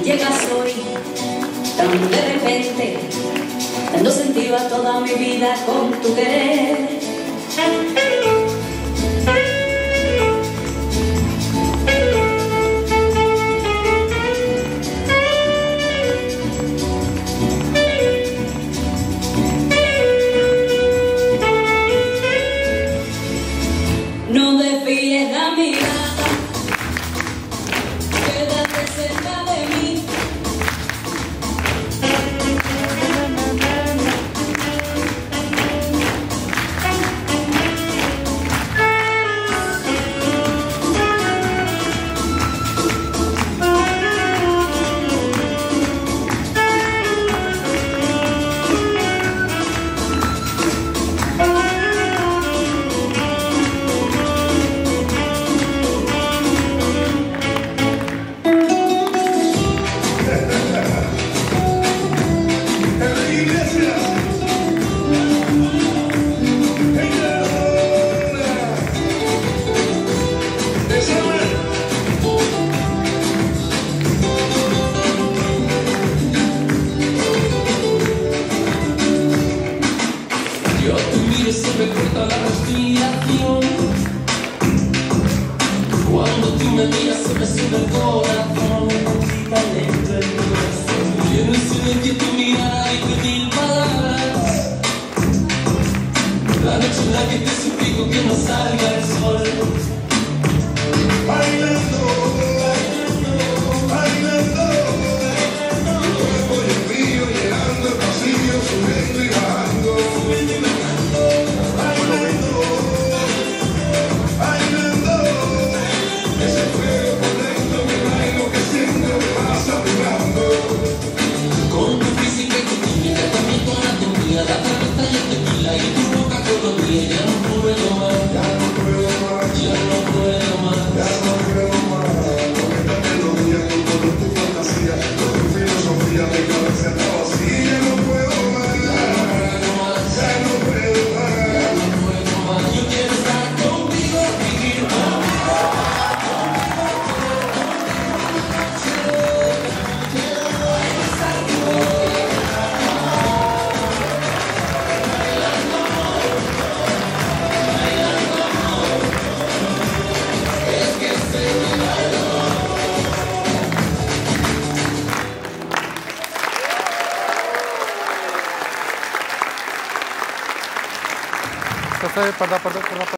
llegas hoy tan de repente, dando sentido a toda mi vida con tu querer. No desvíes la mirada, quédate cerca de mí. Yo te miro y se me corta la respiración. Cuando tú me miras se me sube el corazón. Tan lento el corazón. Y en el silencio tu mirada dice mil palabras. La noche en la que te suplico que no salga el sol. Bailando, bailando, bailando. Tu cuerpo y el mío llenando el pasillo, subiendo y bajando. Perdón.